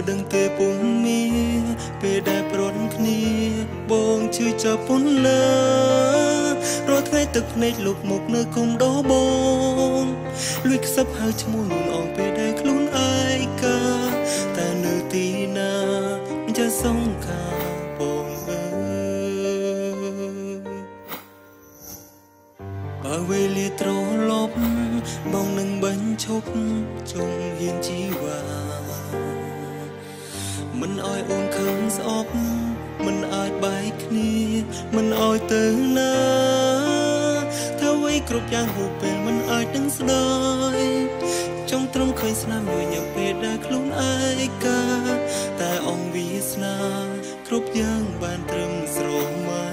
ដឹងទេពុំមានពេលដែលប្រន់គ្នាបងឈឺចាប់ប៉ុណ្ណារាល់ថ្ងៃទឹកភ្នែកលុបមុខនៅគុំដោបងលួចខ្សឹបហើយឈ្មោះនួនអងពេលដែលខ្លួនឯកាតែនៅទីណាจะสงขาបងបើវេលាត្រឡប់បងនឹងបញ្ឈប់ជុំហ៊ានជីវ៉ាមិនអោយអូនខឹងស្អប់មិនអាចបែកគ្នាមិនអោយទៅណាធ្វើអ្វីគ្រប់យ៉ាងហូបពេលមិនអាចនឹងស្ដាយចង់ត្រឹមឃើញស្នាមមួយញ៉ាំពេលដែលខ្លួនឯកាតែអងវាសនាគ្រប់យ៉ាងបានត្រឹមស្រមៃ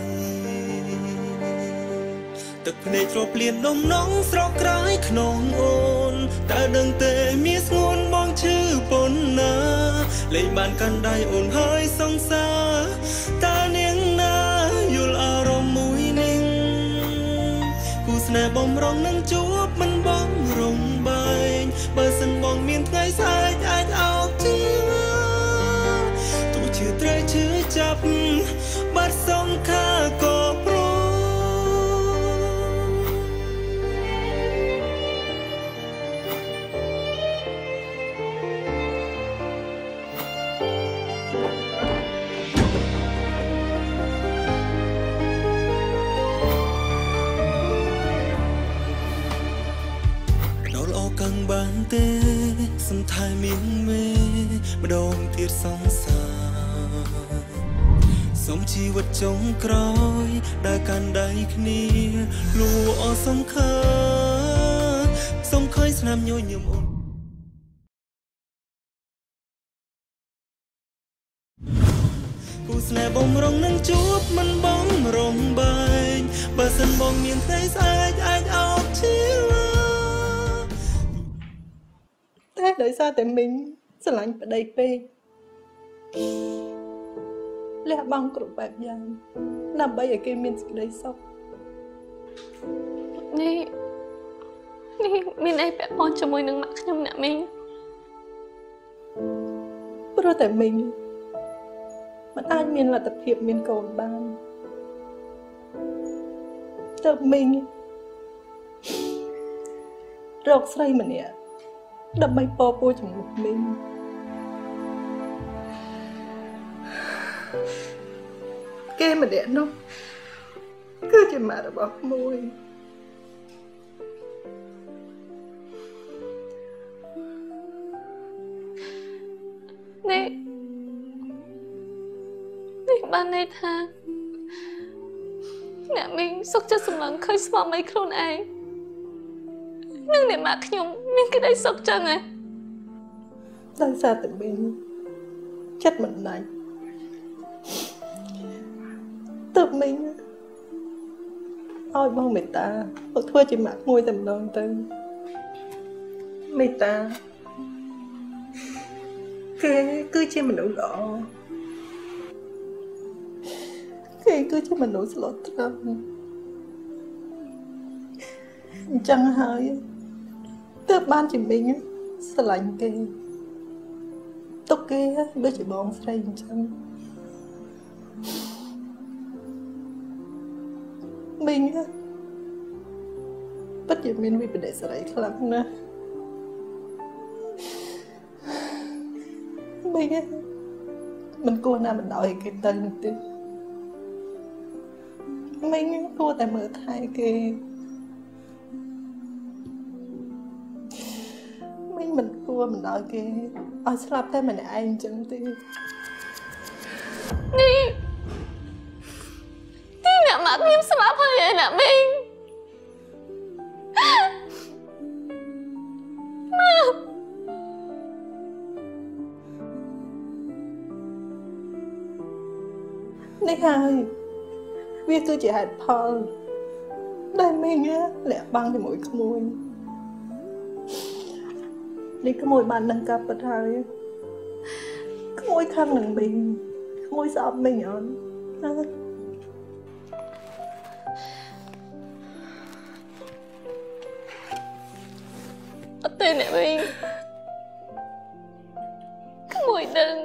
ទឹកភ្នែកធ្លាប់លៀនដុំនងស្រកក្រោយក្នុងអូនតែដឹងទេមានស្ងួនបងឈឺប៉ុណ្ណាលែងបានកាន់ដៃអូនហើយសង្សារតើនាងណាយល់អារម្មណ៍មួយនេះគូស្នេហ៍បំរុងនឹងជួបមិនបងរំបែងបើសិនបងមានថ្ងៃស្អែកអាចអោបជឿទោះឈឺត្រូវឈឺចាប់បាត់សង្ខារក៏ព្រមកាន់បានទេសន្តាយមានមេម្ដងទៀតសង្សារសូមជីវិតចុងក្រោយដែលកាន់ដៃគ្នាលួអសង្ខារសូមឃើញស្នាមញញឹមអូនគូស្នេហ៍បំរុងនឹងជួបមិនបងរំបែងបើសិនបងមានថ្ងៃស្អែកអាចអោបឈឺតែដោយសារតែមីងស្រឡាញ់ប្តីពេកលះបង់គ្រប់បែបយ៉ាងដើម្បីឲ្យគេមានសេចក្តីសុខនេះមានអីពាក់ព័ន្ធជាមួយនឹងម៉ាក់ខ្ញុំអ្នកមីងព្រោះតែមីងមិនអាចមានលទ្ធភាពមានកូនបានទើបមីងរកស្រីម្នាក់ដើម្បីពពោះជំនួសមីងគេម្នាក់នោះគឺជាម៉ាក់របស់មួយនេះបានន័យថាអ្នកមីងសុខចិត្តសម្លឹងឃើញស្វាមីខ្លួនឯងនឹងអ្នកម៉ាក់ខ្ញុំមានក្តីសុខចឹងហ៎ដោយសារតែមីងចិត្តមិនដាច់ទើបមីងឲ្យបងមេត្តាមកធ្វើជាម៉ាក់មួយតែម្ដងទៅមេត្តាគេគឺជាមនុស្សល្អគេគឺជាមនុស្សស្លូតត្រង់អញ្ចឹងហើយទើបបានជាមីងស្រឡាញ់គេទុកគេដូចជាបងស្រីអញ្ចឹងមីងពិតជាមានវិបត្តិសេរីខ្លាំងណាស់មីងមិនគួរណាបណ្ដោយគេទៅនោះទេមីងគួរតែមើលថែគេមិនគួរមិនដល់គេឲ្យស្លាប់តែម្នាក់ឯងអញ្ចឹងទេនេះអ្នកម៉ាក់ខ្ញុំស្លាប់ហើយអ្នកមីងនេះហើយវាគឺជាហេតុផលដែលមីងលាក់បាំងជាមួយក្មួយនេះក្មួយបានដឹងការពិតហើយក្មួយខឹងនឹងមីងក្មួយស្អប់មីងអូនអត់ទេអ្នកមីងក្មួយមួយដឹង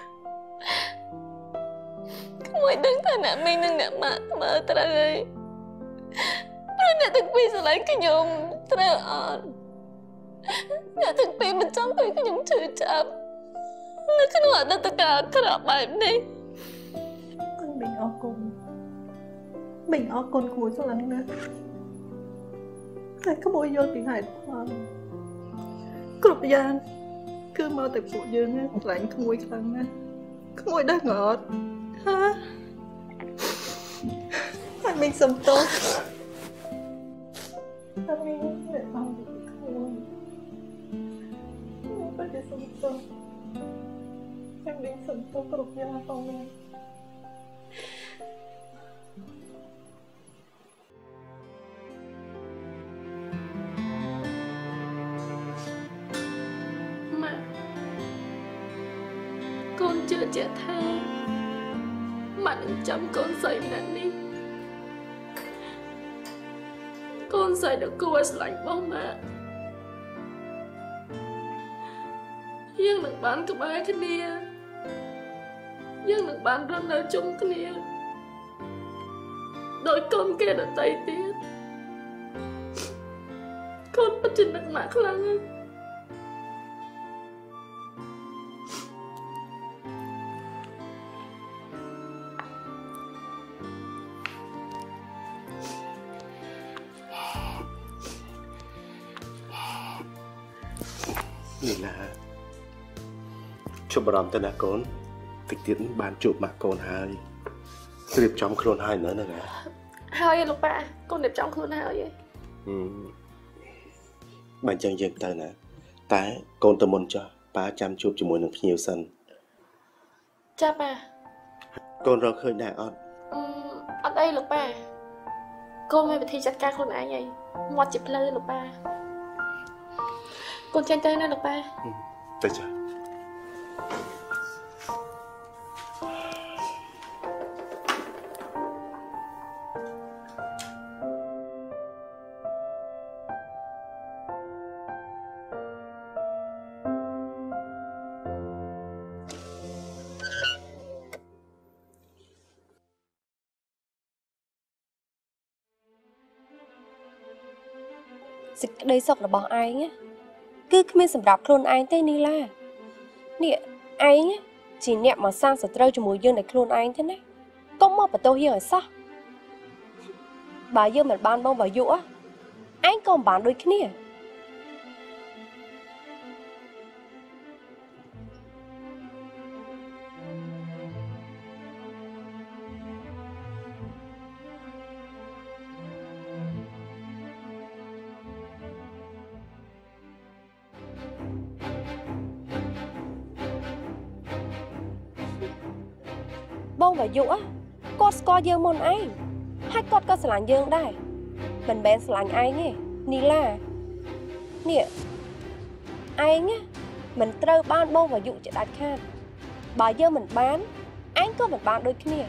ថាអ្នកមីងនិងអ្នកម៉ាក់មើលត្រូវហើយព្រោះអ្នកទាំងពីរស្រឡាញ់ខ្ញុំត្រូវអត់អ្នកទាំងពីរមិនចង់ឲ្យខ្ញុំឈឺចាប់នៅក្នុងអតីតកាលអាក្រក់បែបនេះមីងអរគុណគួរស្រឡាញ់ណាស់តែក្មួយយល់ពីហេតុផលគ្រប់យ៉ាងគឺមកតែពួកយើងខ្លាញ់ក្មួយខ្លាំងណាស់ក្មួយដឹងអត់ហាហើយមីងសុំទោសតែមីងមិនអត់ពីក្មួយបើតែសុំទោសតែមីងសុំទោសគ្រប់យ៉ាងផងណាកូនជឿជាក់ថាម៉ាក់នឹងចាំកូនស្រីម្នាក់នេះកូនស្រីដ៏គួរស្រឡាញ់របស់ម៉ាក់យើងនឹងបានក្បែរគ្នាយើងនឹងបានរស់នៅជុំគ្នាដោយកូនគេដទៃទៀតកូនពិតជានឹកម៉ាក់ខ្លាំងណាស់នេះណាជប់បារម្ភទៅណាកូនតិចទៀតបានជួបម៉ាក់កូនហើយត្រៀមចំខ្លួនហើយនៅហ្នឹងហើយលោកប៉ាកូនរៀបចំខ្លួនហើយបើអញ្ចឹងយើងទៅណាតែកូនទៅមុនចុះប៉ាចាំជួបជាមួយនឹងភ្ញៀវសិនចាប៉ាកូនរកឃើញដែរអត់អត់អីលោកប៉ាកូនមានវិធីចាត់ការខ្លួនឯងហើយមាត់ជាផ្លូវលោកប៉ាកូនចេញទៅណាលោកប៉ាទៅចាសេចក្តីសុខរបស់ឯងគឺគ្មានសម្រាប់ខ្លួនឯងទេនីឡានេះឯងជាអ្នកមកសាងសត្រូវជាមួយយើងដោយខ្លួនឯងទេណាកុំមកបន្ទោសយើងឲ្យសោះបើយើងមិនបានបងបើយុឯងក៏មិនបានដូចគ្នាបងវាយុគាត់ស្គាល់យើងមុនឯងហើយគាត់ក៏ស្រឡាញ់យើងដែរមិនមែនស្រឡាញ់ឯងទេនីឡានេះឯងមិនត្រូវបានបងវាយុជាដាច់ខាតបើយើងមិនបានឯងក៏មិនបានដូចគ្នា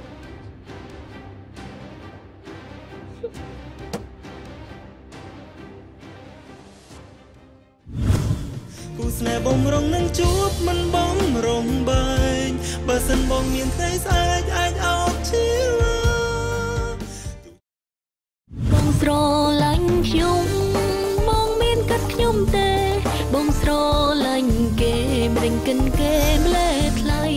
គូស្នេហ៍បំរុងនឹងជួបមិនបំរុងបែកបើសិនបងមានថ្ងៃស្អែកអាចអោបឈឺបងស្រឡាញ់ខ្ញុំបងមានកាត់ខ្ញុំទេបងស្រឡាញ់គេម្រិញកិនគេម្លេះថ្លៃ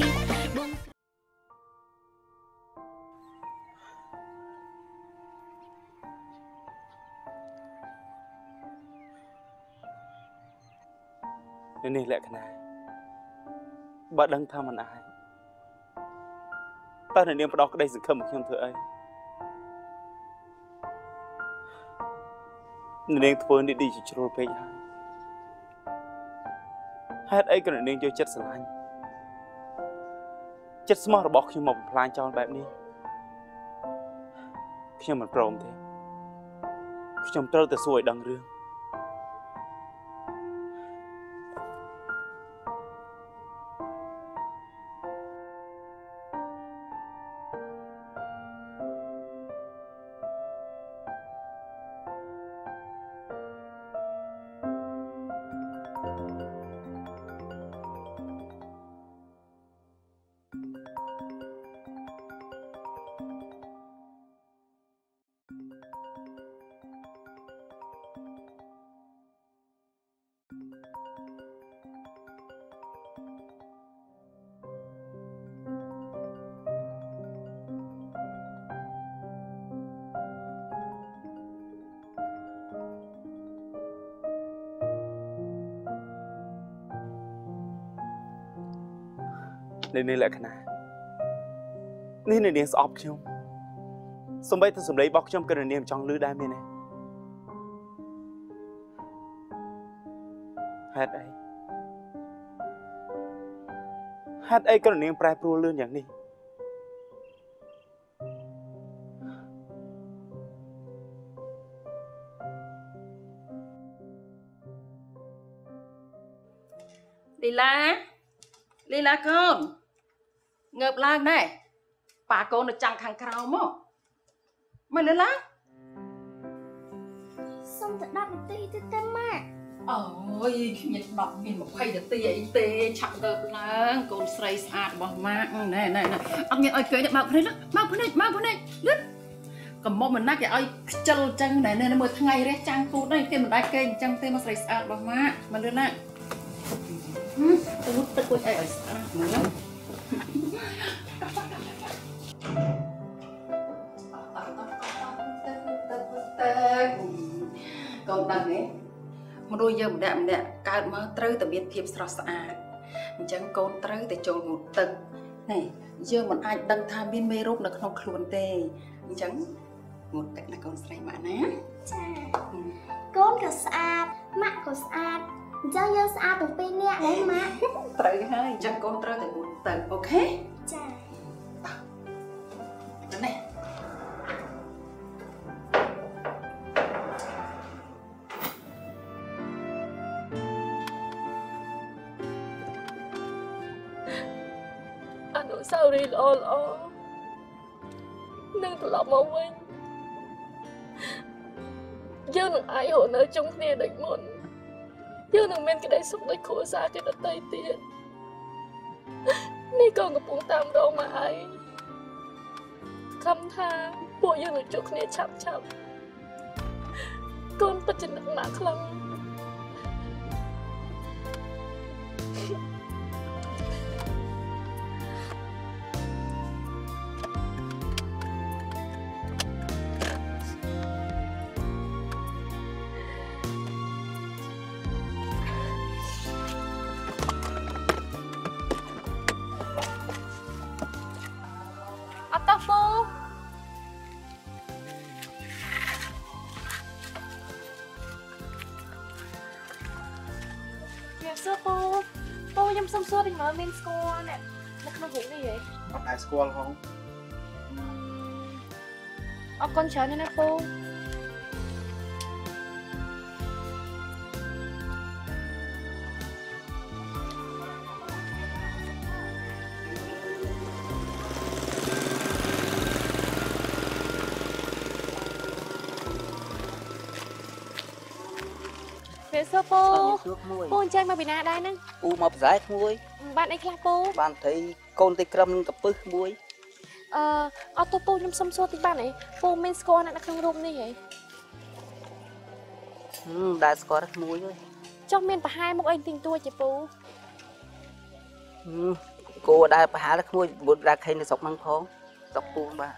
នេះលក្ខណៈបើដឹងថាមិនអាចតើអ្នកនាងផ្ដោតក្តីសង្ឃឹមមកខ្ញុំធ្វើអីអ្នកនាងធ្វើនេះឌីជាជ្រុលពេកហើយហេតុអីក៏អ្នកនាងយកចិត្តស្រឡាញ់ចិត្តស្មោះរបស់ខ្ញុំមកបំផ្លាញចោលបែបនេះខ្ញុំមិនព្រមទេខ្ញុំត្រូវតែសួរឲ្យដឹងរឿង Nên nên lại khả năng nên nên sọp không xong bây tôi sầm lấy bọc trong cái niềm trong lưới đam mê này hát ấy cái niềm prai pro lươnอย่างนี้ Lila con ngợp lang này bà con được chăng khang khao mò mày lên lá xong thật đọc một tí tư tâm à ôi nhật đọc mình một khay được tê tê chậm ngợp lang con sray sạt bỏ mạng này ông nghe ơi cười được mau cái này lướt cầm mông mình nát cái ơi chân chân này nên mới thằng ngày đấy trang phút đây khi mình đai kênh trang tê mà sray sạt bỏ mạng mà lên lại tôi quên ai ở nữa con đằng ấy một đôi giờ một đạm cao mà trơi từ biệt thiệp sạch sạch chẳng con trơi từ chôn một tầng này giờ mình ai đăng tham biên mê rốt là không khuôn tê chẳng một cách là con say bạn á con có sạch mắt có sạch giờ giờ sạch từ bên nè đấy mà trơi hơi chẳng con trơi từ một tầng ok chà cái này sao đi lo nâng từ lòng mà quên giờ nâng ai hộ nơi chung kia định môn giờ nâng men cái đấy xúc đấy khổ xa cái đất tây tiềnนี่conกับปุ้งตามเรามาไอ้คำทางพวกยังหนูจุกเนี่ยชับก้นปัจจุบันหนักครั้ง Xong suốt thì nói mình score nè nó không hiểu gì vậy ai score không con chó nên cô về sơ po chơi mà bị nà đây nè một giải muối bạn ấy là po bạn thấy con tây cầm tập bức muối auto po nhom xong suốt thì bạn ấy po men score nè nó không rôm như vậy đã score muối rồi trong men phải hai một anh tình tôi chị po cô đã phải há muối bột ra khay này sọc măng phong sọc po ba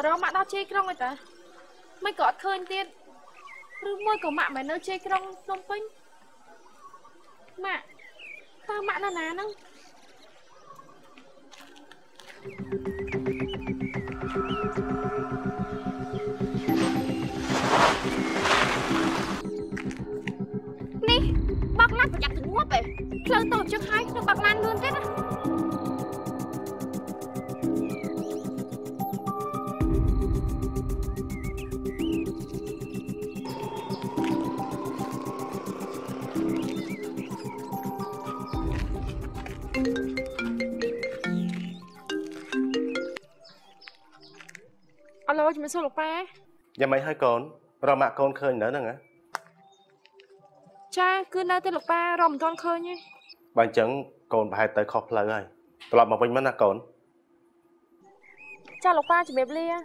រកម៉ាក់ដល់ជ័យក្រុងឯតាមិនក៏អត់ឃើញទៀតឬមួយក៏ម៉ាក់មិននៅជ័យក្រុងភ្នំពេញម៉ាក់តើម៉ាក់នៅណាហ្នឹងនេះបាក់ឡានប្រយ័ត្នទៅងាប់ឯងផ្លូវតូចចឹងហើយនឹងបាក់ឡានលឿនទៀតណាអឡូជំរាបសួរលោកប៉ាយ៉ាងម៉េចហើយកូនរកម៉ាក់កូនឃើញនៅហ្នឹងហ៎ចាគឺនៅតែលោកប៉ារកមិនទាន់ឃើញទេបើអញ្ចឹងកូនប្រហែលទៅខុសផ្លូវហើយត្រឡប់មកវិញមកណាកូនចាលោកប៉ាជំរាបលា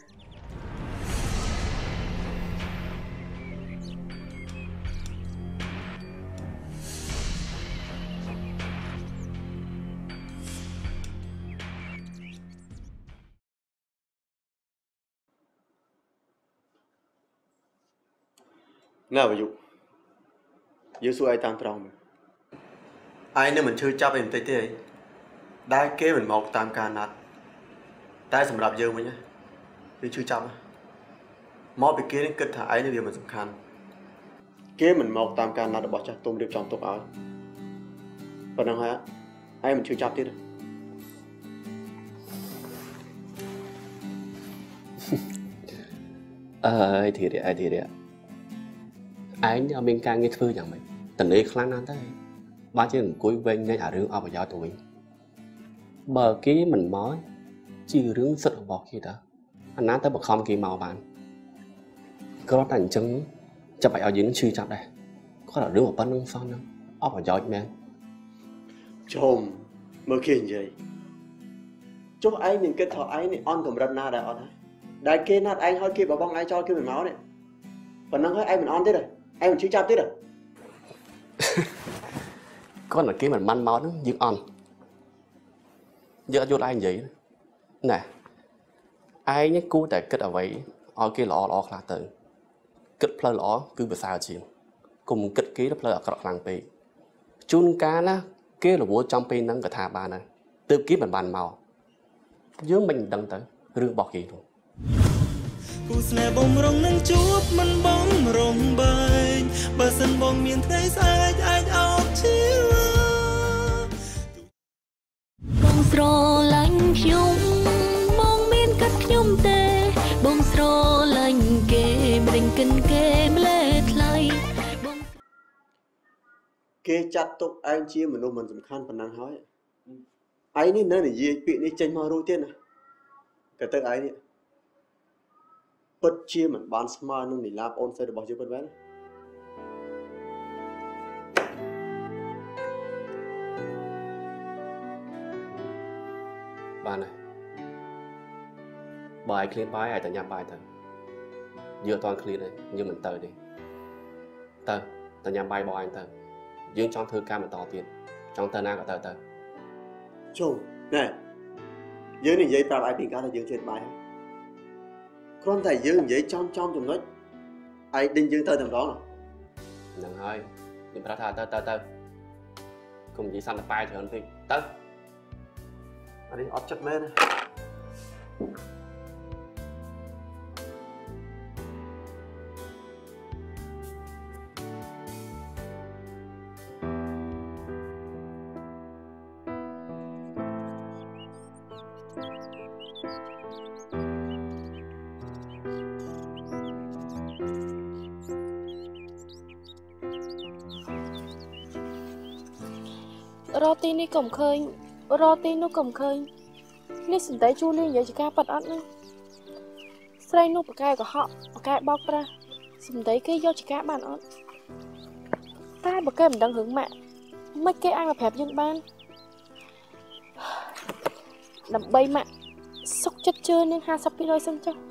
ណាបើយុយើងសួរឯងតាមត្រង់មើលឯងនឹងមិនឈឺចាប់ឯងបន្តិចទេអីដែលគេមិនមកតាមការណាត់តែសម្រាប់យើងវិញណាវាឈឺចាប់មកពីគេនឹងគិតថាឯងនេះវាមិនសំខាន់គេមិនមកតាមការណាត់របស់ចាស់ទុំរៀបចំទុកឲ្យប៉ុណ្ណឹងហើយឯងមិនឈឺចាប់ទៀតអីទៀតឯងអត់មានការងារធ្វើយ៉ាងម៉េចតនេខ្លាំងណាស់តែបើជាអង្គុយវិញញ៉ាំអារឿងអបប្រយោជន៍ទៅវិញបើគេមិនមកជារឿងសិទ្ធិរបស់គេតាអាណាទៅបខំគេមកបានគ្រាន់តែអញ្ចឹងចាប់ឲ្យយើងឈឺចាប់ដែរគាត់តែរឿងប៉ុណ្្នឹងសោះហ្នឹងអបប្រយោជន៍មែនជុំមើលគេនិយាយចុះឯងនឹងគិតថាឯងនេះអន់កម្រិតណាដែរអត់ហើយដែលគេណាត់ឯងឲ្យគេបបងឯងចោលគេមិនមកនេះប៉ុណ្ណឹងហើយឯងមិនអន់ទេឯងមិនឈឺចាប់ទេគាត់តែគេមិនបានមកហ្នឹងយើងអន់យើងអត់យល់ឯងនិយាយណែឯងនេះគួរតែគិតអ្វីឲ្យគេល្អខ្លះទៅគិតផ្លូវល្អគឺប្រសើរជាងកុំគិតគេផ្លូវអាក្រក់ខ្លាំងពេកជួនកាលណាគេរវល់ចំពេលហ្នឹងក៏ថាបានដែរទើបគេមិនបានមកយើងមិនដឹងទៅរឿងរបស់គេនោះគូស្នេហ៍បំរុងនឹងជួបមិនបំរុងបែកបើសិនបងមានថ្ងៃស្អែកអាចអោបឈឺបងស្រឡាញ់ខ្ញុំបងមានកាត់ខ្ញុំទេបងស្រឡាញ់គេមិនរិញកិនគេម្លេះថ្លៃគេចាត់ទុកឯងជាមនុស្សមិនសំខាន់ប៉ុណ្ណឹងហើយឯងនេះនៅនិយាយពាក្យនេះចេញមករួចទៀតណាតែទៅឯងនេះពិតជាមិនបានស្មើនឹងនីឡាប្អូនស្រីរបស់យើងពិតមែនបានហើយបើឯងឃ្លានបាយឯងតែញ៉ាំបាយទៅយើងអត់ទាន់ឃ្លានទេយើងមិនទៅទេទៅតែញ៉ាំបាយបងឯងទៅយើងចង់ធ្វើការបន្តទៀតចង់ទៅណាក៏ទៅជុំណែយើងនិយាយប្រាប់ឯងពីការថាយើងជួយបាយគ្រាន់តែយើងនិយាយចំចំណុចឯងដេញយើងទៅតែម្ដងហ្នឹងហើយខ្ញុំប្រាប់ថាទៅកុំនិយាយសន្តិបាយច្រើនពេកទៅអានេះអត់ចិត្តមែនរ៉ូទីនេះក៏មិនឃើញរ៉ូទីនោះក៏មិនឃើញនេះសន្តិជួលនេះនិយាយជាការប៉ັດអត់ណាស្រីនោះប្រកែកុហកប្រកែបោកប្រាស់សន្តិគេយកជាការបានអត់តែបើគេមិនដឹងរឿងម៉ាក់មិនគេអាចមកប្រាប់យើងបានដើម្បីម៉ាក់សុកចិត្តជឿនឹង50%សិនចុះ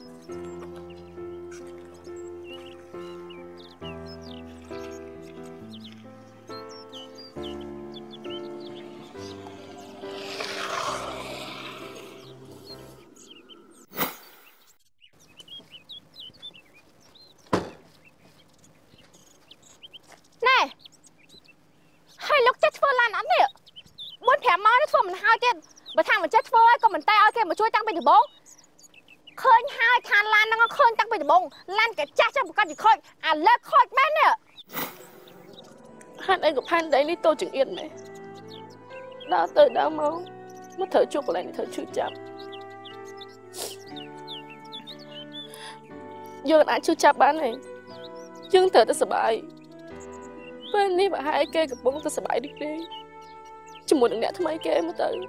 បើថាមិនចេះធ្វើឲ្យក៏មិនតែឲ្យគេមកជួយតាំងពីដំបូងឃើញហើយខានឡានហ្នឹងឃើញតាំងពីដំបូងឡានក៏ចាស់ចឹងប្រកាសជាខូចអាលើខូចមែននេះហេតុអីក៏ផែនដីនេះតូចចង្អៀតមែនដើរទៅដើរមកមកត្រូវជួបកន្លែងនេះត្រូវឈឺចាប់យើងអាចឈឺចាប់បានទេយើងត្រូវតែសុបាយពេលនេះបើហើយគេកំពុងតែសុបាយរីករាយជាមួយនឹងអ្នកថ្មីគេមកទៅ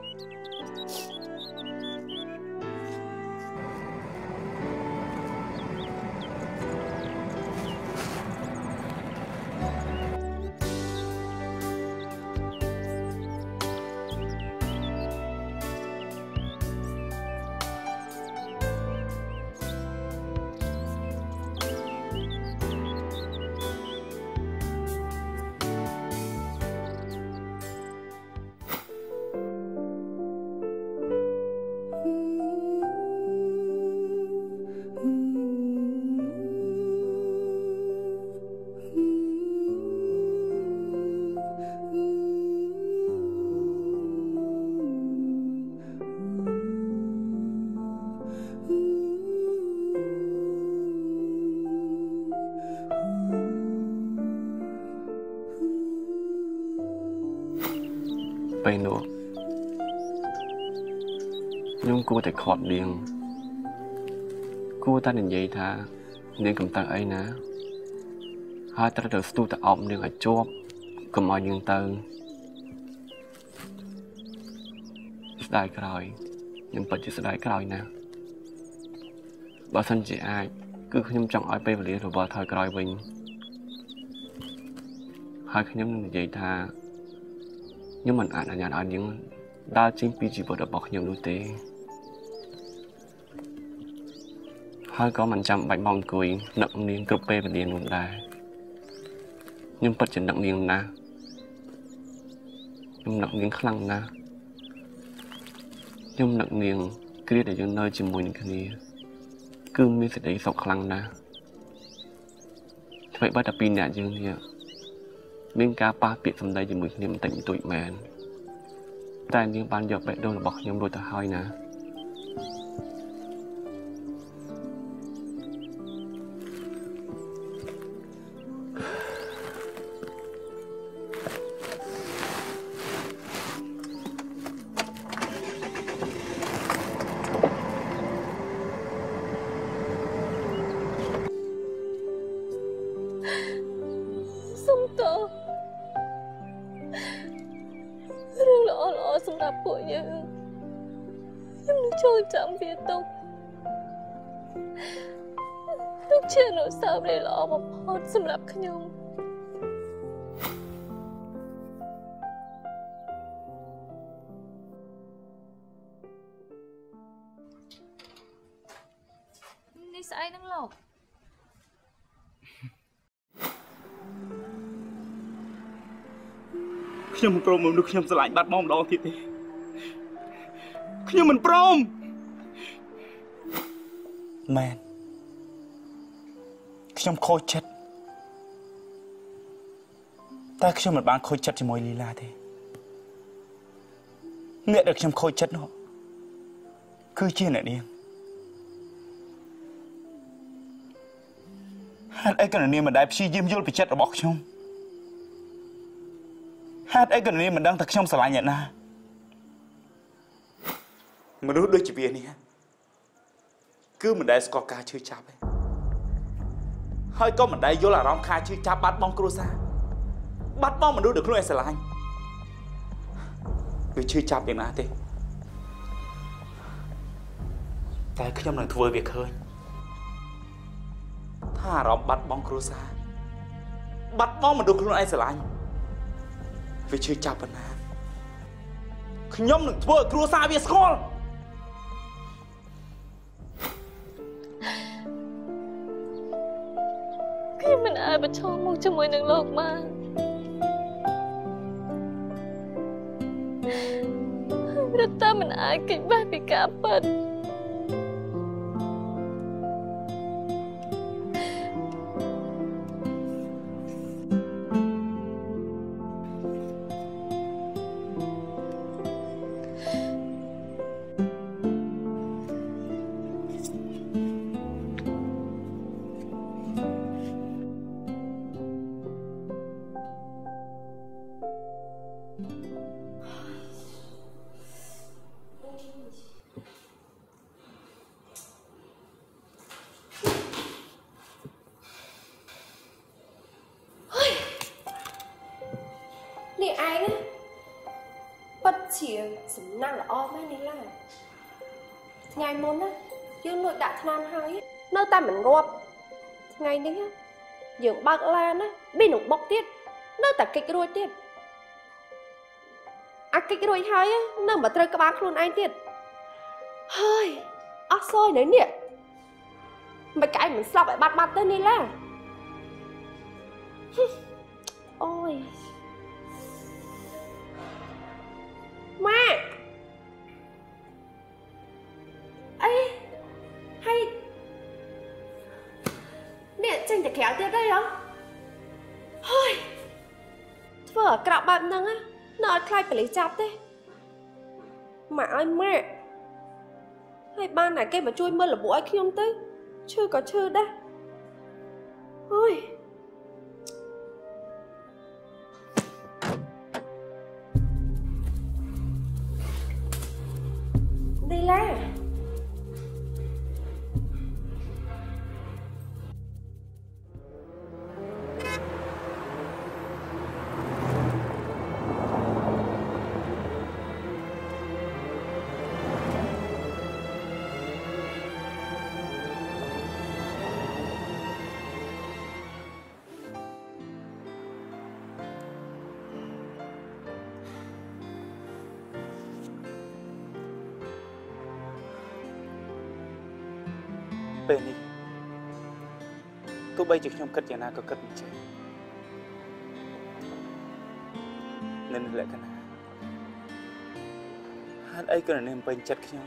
ពេលនោះខ្ញុំគួរតែខាត់នាងគួរតែនិយាយថានាងកំតៅអីណាហើយត្រូវទៅស្ទុះទៅអប់នាងឲ្យជាប់កុំឲ្យនាងទៅស្ដាយក្រោយខ្ញុំពិតជាស្ដាយក្រោយណាស់បើសិនជាអាចគឺខ្ញុំចង់ឲ្យពេលវេលារវល់ថយក្រោយវិញហើយខ្ញុំនឹងនិយាយថាខ្ញុំមិនអាចអនុញ្ញាតឲ្យនាងដើរចេញពីជីវិតរបស់ខ្ញុំនោះទេហើយក៏មិនចាំបាច់មកអង្គុយនឹកនាងគ្រប់ពេលវេលានោះដែរខ្ញុំពិតជានឹកនាងណាស់ខ្ញុំនឹកនាងខ្លាំងណាស់ខ្ញុំនឹកនាងគ្រាដែលយើងនៅជាមួយនឹងគ្នាគឺមានសេចក្តីសុខខ្លាំងណាស់ធ្វើឲ្យតែពីរនាក់យើងនេះមានការប៉ះពាក្យសម្ដីជាមួយគ្នាបន្តិចបន្តួចមែនតែនាងបានយកបេះដូងរបស់ខ្ញុំរួចទៅហើយណាសុំតោរឿងល្អសម្រាប់ពួកយើងខ្ញុំនឹងចូលចាំវាទុកជាអនុស្សាវរីយ៍ល្អបំផុតសម្រាប់ខ្ញុំនេះស្អីហ្នឹងលោកខ្ញុំមិនព្រមមនុស្សខ្ញុំស្រឡាញ់បាត់បង់ម្ដងទៀតទេខ្ញុំមិនព្រមមែនខ្ញុំខូចចិត្តតែខ្ញុំមិនបានខូចចិត្តជាមួយលីឡាទេអ្នកដែលខ្ញុំខូចចិត្តនោះគឺជាអ្នកនាងហេតុអីក៏នាងមិនដែលព្យាយាមយល់ពីចិត្តរបស់ខ្ញុំហេតុអីក៏នាងមិនដឹងថាខ្ញុំស្រឡាញ់អ្នកណាមនុស្សដូចជាវានេះគឺមិនដែលស្គាល់ការឈឺចាប់ទេហើយក៏មិនដែលយល់អារម្មណ៍ការឈឺចាប់បាត់បង់គ្រួសារបាត់បង់មនុស្សដែលខ្លួនឯងស្រឡាញ់វាឈឺចាប់យ៉ាងណាទេតែខ្ញុំនឹងធ្វើវាឃើញថាអារម្មណ៍បាត់បង់គ្រួសារបាត់បង់មនុស្សខ្លួនឯងស្រឡាញ់វាឈឺចាប់ប៉ុណ្ណាខ្ញុំនឹងធ្វើឲ្យគ្រួសារវាស្គាល់ខ្ញុំមិនអាចប្រឈមមុខជាមួយនឹងលោកបានរត់តែមិនអាចគេចបេះពីការពិតនេះឯងពិតជាសំណាងល្អមែននេះឡាថ្ងៃមុនណាយើងលួចដាក់ថ្នាំហើយនៅតែមិនងាប់ថ្ងៃនេះយើងបើកឡានណាប៊ីនឹងបុកទៀតនៅតែកិច្ចរួចទៀតអាកិច្ចរួចហើយនៅមកត្រូវក្បាលខ្លួនឯងទៀតហើយអស់សយនៅនេះមិនកាយមិនស្លាប់ឲ្យបាត់ទៅនេះឡាអូយម៉ាអីហើយនេះចេញតែក្រៅទៀតទេហ៎ហើយធ្វើអាក្រក់បែបហ្នឹងណានៅអត់ខ្លាចប៉ូលីសចាប់ទេម៉ាក់ឲ្យម៉ាក់ហើយបានតែគេមកជួយមើលរបួសឲ្យខ្ញុំទៅឈឺក៏ឈឺដែរអូយនេះឡាពេលនេះទោះបីជាខ្ញុំគិតយ៉ាងណាក៏គិតមិនចេះនៅនឹងលក្ខណៈហេតុអីក៏នៅពេញចិត្តខ្ញុំ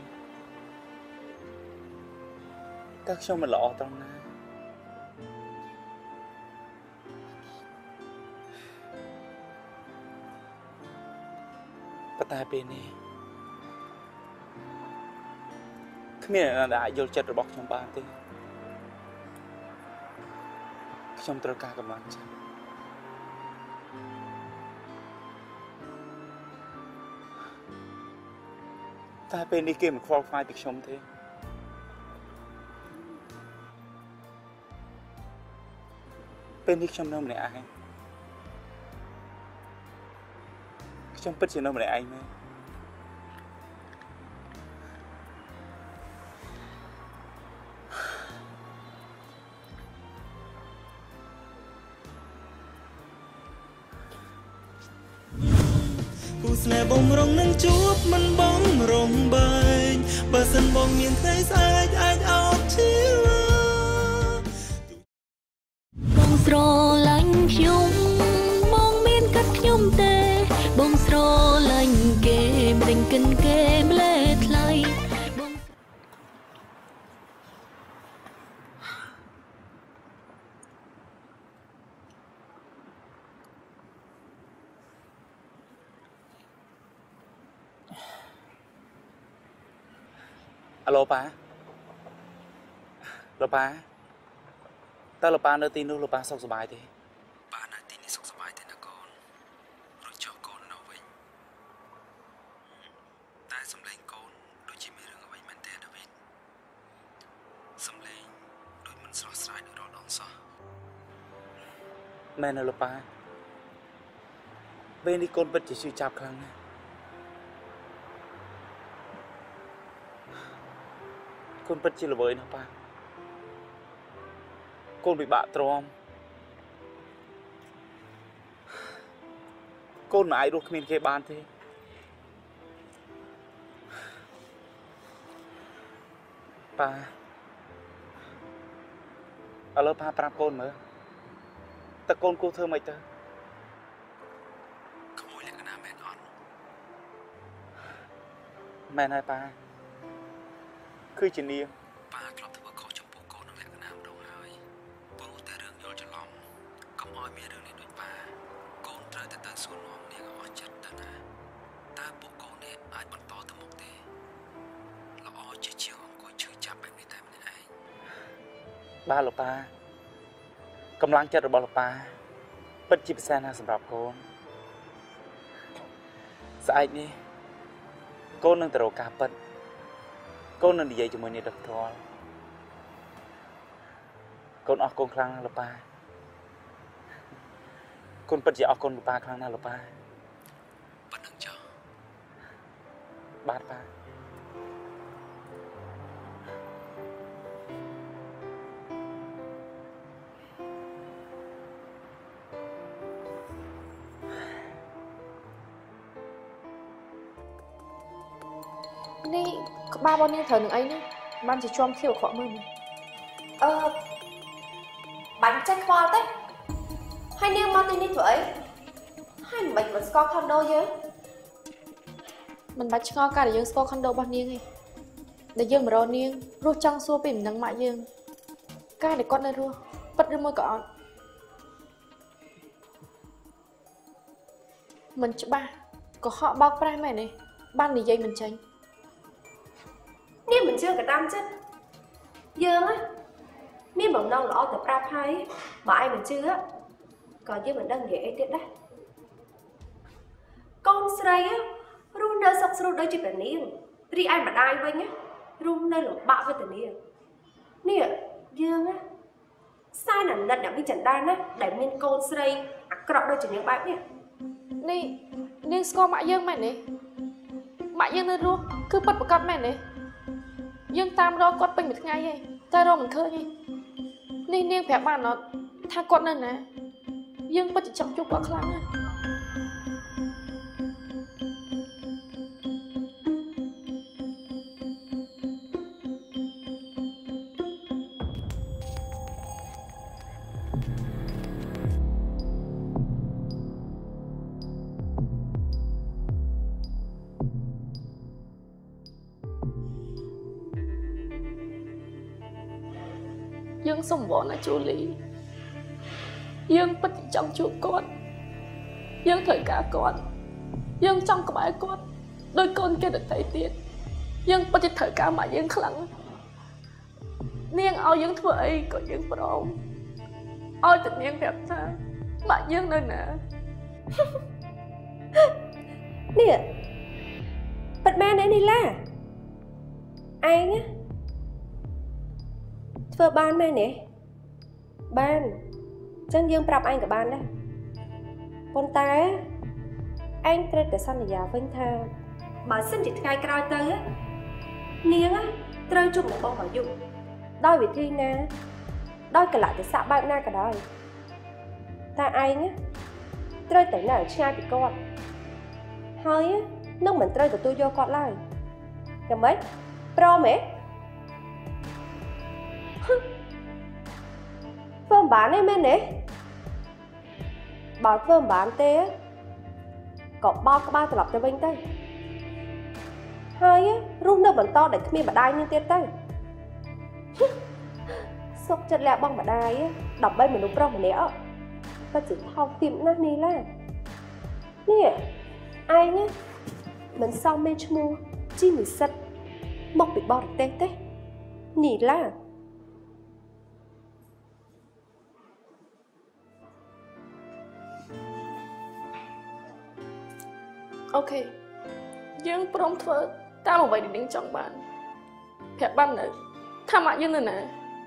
តើខ្ញុំមិនល្អត្រង់ណាប៉ុន្តែពេលនេះគ្មានអ្នកណាអាចយល់ចិត្តរបស់ខ្ញុំបានទេខ្ញុំត្រូវការកម្លាំងចិត្តតែពេលនេះគេមិនខ្វល់ខ្វាយពីខ្ញុំទេពេលនេះខ្ញុំនៅម្នាក់ឯងខ្ញុំពិតជានៅម្នាក់ឯងមែនស្នេហ៍បងរងនឹងជួបមិនបងរងបែកបើសិនបងមានថ្ងៃស្អែកអាចអត់ជឿបងស្រឡាញ់ខ្ញុំបងមានកាត់ខ្ញុំទេបងស្រឡាញ់គេមិនដេញកិនគេម្លេះថ្លៃអាឡូប៉ាលោកប៉ាតើលោកប៉ានៅទីនោះលោកប៉ាសុខសប្បាយទេប៉ានៅទីនេះសុខសប្បាយទេណាកូនរួចចុះកូននៅវិញតែសំឡេងកូនដូចជាមានរឿងអ្វីមែនទេដាវីតសំឡេងដូចមិនស្រស់ស្រាយដូចរាល់ដងសោះមែនទេលោកប៉ាពេលនេះកូនពិតជាឈឺចាប់ខ្លាំងណាស់កូនពិតជាល្វើយណាស់ប៉ាកូនពិបាកទ្រាំកូនមិនអាចរស់គ្មានគេបានទេប៉ាឥឡូវប៉ាប្រាប់កូនមើលតើកូនគួរធ្វើម៉េចទៅក្មួយលក្ខណៈមែនអត់មែនហើយប៉ាគឺជានាងប៉ាធ្លាប់ធ្វើខុសចំពោះកូននឹងលក្ខណៈម្ដងហើយព្រោះតែរឿងយល់ច្រឡំកុំឲ្យមានរឿងនេះដូចប៉ាកូនត្រូវតែទៅសួរនាំនាងឲ្យអស់ចិត្តទៅណាតើពួកកូននេះអាចបន្តទៅមុខទេល្អជាជាងអង្គុយឈឺចាប់បែបនេះតែម្នាក់ឯងបាទលោកប៉ាកម្លាំងចិត្តរបស់លោកប៉ាពិតជាពិសេសណាស់សម្រាប់កូនស្អែកនេះកូននឹងទៅរកការពិតកូននឹងនិយាយជាមួយអ្នកដឹកនាំកូនអរគុណខ្លាំងណាស់លោកប៉ាកូនពិតជាអរគុណលោកប៉ាខ្លាំងណាស់លោកប៉ាបាទប៉ានេះក្បាលរបស់នាងត្រូវនឹងអីនេះបានជាជាប់ធៀបក្រក់មើលនេះបាញ់ចេះខ្វល់ទេហើយនាងមកទីនេះធ្វើអីហើយមិនបាច់ស្គាល់ខុនដូយើងមិនបាច់ឆ្ងល់ការដែលយើងស្គាល់ខុនដូរបស់នាងទេដែលយើងមករកនាងរស់ចង់សួរពីម្នឹងម៉ាក់យើងការដែលគាត់នៅរស់ពិតឬមួយក៏អត់មិនច្បាស់ក៏ហក់បោកប្រាស់មែនទេបាននិយាយមិនចេញនាងមិនជឿក៏តាមចិត្តយើងណាមានបំណងល្អទៅប្រាប់ហើយបើឯងមិនជឿក៏យើងមិនដឹងនិយាយអីទៀតដែរកូនស្រីរស់នៅសុខស្រួលដូចជាព្រះនាងរីឯម្ដាយវិញរស់នៅលំបាកវេទនានេះយើងណាសែនអាណិតអ្នកវិចិន្តាណាដែលមានកូនស្រីអាក្រក់ដូចជានាងបែបនេះនេះនាងស្គាល់ម៉ាក់យើងមែនទេម៉ាក់យើងនៅរស់គឺពិតប្រាកដមែនទេយើងតាមរកគាត់ពេញមួយថ្ងៃហើយតែរកមិនឃើញទេនេះនាងប្រាប់បានអត់ថាគាត់នៅណាយើងពិតជាចង់ជួបគាត់ខ្លាំងណាស់យើងសុំវល់ណាជូលីយើងពិតជាចង់ជួបគាត់យើងត្រូវការគាត់យើងចង់ក្បែរគាត់ដោយកូនគេដទៃទៀតយើងពិតជាត្រូវការម៉ាក់យើងខ្លាំងនាងឲ្យយើងធ្វើអីក៏យើងព្រមឲ្យតែនាងប្រាប់ថាម៉ាក់យើងនៅណានេះពិតមែនទេនីឡាឯងធ្វើបានមែនទេបានចឹងយើងប្រាប់ឯងក៏បានដែរប៉ុន្តែឯងត្រូវតែសន្យាវិញថាបើសិនជាថ្ងៃក្រោយទៅនាងត្រូវជួបនឹងបងអាយុដោយវិធីណាដោយកលៈទេសៈបែបណាក៏ដោយតែឯងត្រូវតែនៅឆ្ងាយពីគាត់ហើយនឹងមិនត្រូវទទួលយកគាត់ឡើយយ៉ាងម៉េចព្រមទេធ្វើមិនបានទេមែនទេបើធ្វើមិនបានទេក៏បោកក្បាលត្រឡប់ទៅវិញទៅហើយរស់នៅបន្តដែលគ្មានម្ដាយនឹងទៀតទៅសុកចិត្តលះបង់ម្ដាយដើម្បីមនុស្សប្រុសម្នាក់ពិតជាថោកទាបណាស់នេះឡានេះឯងមិនសមមានឈ្មោះជីនិស្សិតមកពីបរទេសទេនេះឡាអូខេយើងព្រមធ្វើតាមអ្វីដែលនាងចង់បានប្រាប់បាននៅថាម៉ាក់យើងនៅណា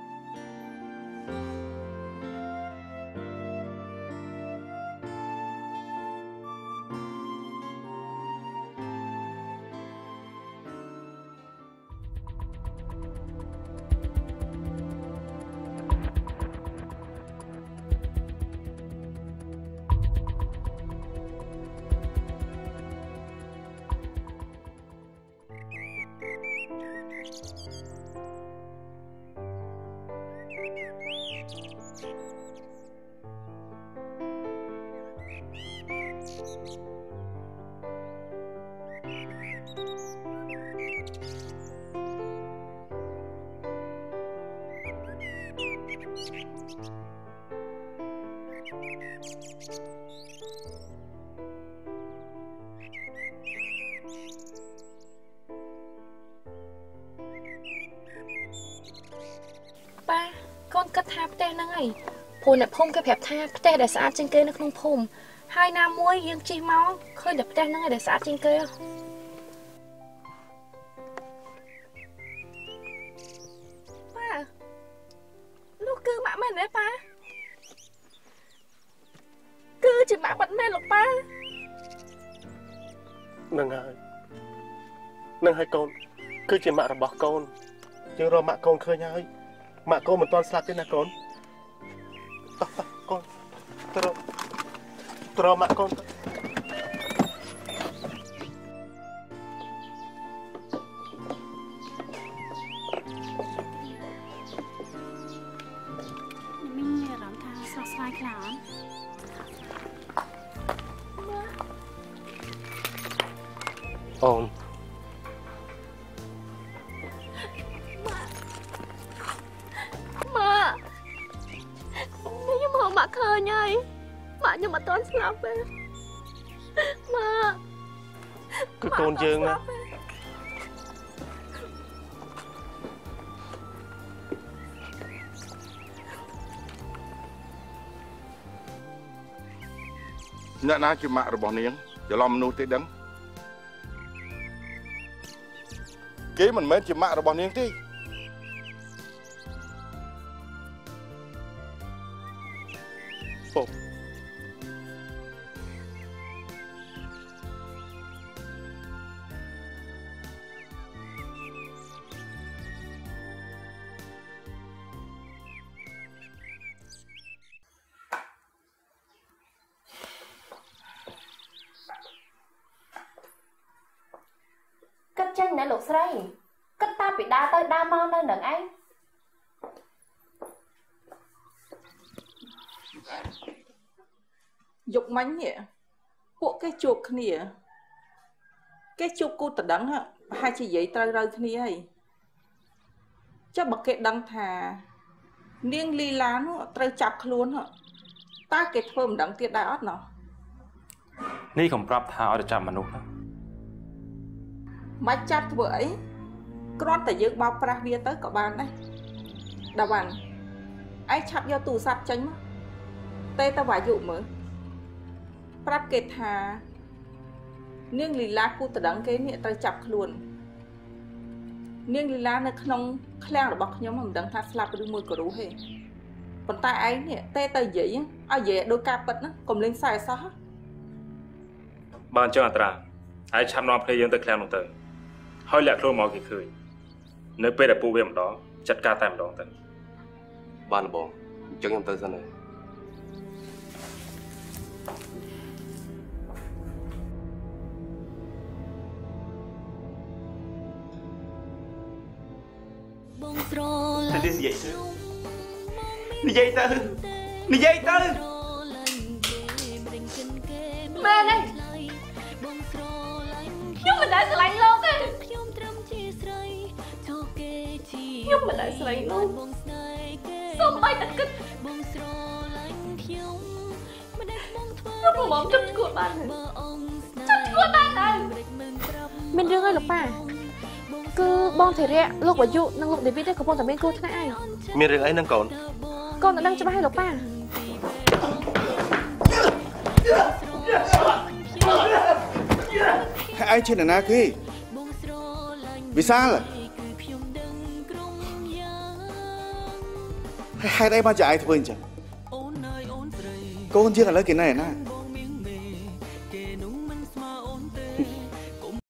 ប៉ាកូនគិតថាផ្ទះហ្នឹងហើយព្រោះអ្នកភូមិគេប្រាប់ថាផ្ទះដែលស្អាតជាងគេនៅក្នុងភូមិហើយណាមួយយើងជិះមកឃើញតែផ្ទះហ្នឹងឯងដែលស្អាតជាងគេប៉ានោះគឺម៉ាក់មែនទេប៉ាគឺជាម៉ាក់បាត់មែនលោកប៉ានឹងហើយនឹងឲ្យកូនគឺជាម៉ាក់របស់កូនយើងរកម៉ាក់កូនឃើញហើយម៉ាក់កូនមិនទាន់ស្លាប់ទេណាកូនតោះកូនទៅរកម៉ាក់កូនអូនម៉ាក់ឃើញហើយម៉ាក់ខ្ញុំអត់ទាន់ស្លាប់ទេម៉ាក់គឺកូនយើងណាអ្នកណាជាម៉ាក់របស់នាងច្រឡំមនុស្សទេដឹងគេមិនមែនជាម៉ាក់របស់នាងទេគិតចេញណាលោកស្រីគិតតាពីដើរទៅដើរមកនៅនឹងឯងយកមាញ់នេះពួកគេជួបគ្នាគេជួបគូតដឹងប្រហែលជានិយាយត្រូវគ្នាហើយចុះបើគេដឹងថានាងលីឡានោះត្រូវចាប់ខ្លួនតើគេធ្វើមិនដឹងទៀតដែរអត់ណោះនេះកំប្រាប់ថាឲ្យទៅចាប់មនុស្សណាមិនចាប់ធ្វើអីគ្រាន់តែយើងបោកប្រាស់វាទៅក៏បានដែរដាវ៉ាន់ឯងឆាប់យកទូរស័ព្ទចេញមកទេទៅវាយុមើលប្រាប់គេថានាងលីឡាគូតដឹងគេនេះត្រូវចាប់ខ្លួននាងលីឡានៅក្នុងឃ្លាំងរបស់ខ្ញុំមិនដឹងថាស្លាប់ឬមួយក៏រស់ទេប៉ុន្តែឯងនេះទេទៅនិយាយឲ្យនិយាយដោយការពិតណាកុំលេងសើចសោះបានចឹងអត្រាហើយឆាប់នាំគ្នាយើងទៅឃ្លាំងនោះទៅហើយលាក់ខ្លួនមកគេឃើញនៅពេលដែលពូវាម្ដងចាត់ការតែម្ដងទៅបានបងអញ្ចឹងខ្ញុំទៅសិនហើយបងស្រឡាញ់និយាយទៅនិយាយទៅនិយាយទៅមែនទេខ្ញុំមិនដែលស្រឡាញ់លោកទេខ្ញុំមិនដែលស្រឡាញ់លោកសូម្បីតែគិតខ្ញុំមិនមកចាប់ឈួតបានចាប់ឈួតបានដែរមានរឿងអីលោកប៉ាគឺបងធារៈលោកវយុនិងលោកដេវីតកំពុងតែមានគ្រោះថ្នាក់ឯងមានរឿងអីហ្នឹងកូនកូននឹងច្បាស់ហើយលោកប៉ាហើយឯងឈ្មោះណាគេវិសាលហេតុអីបានជាឯងធ្វើអញ្ចឹងកូនយើងឥឡូវគេណែណា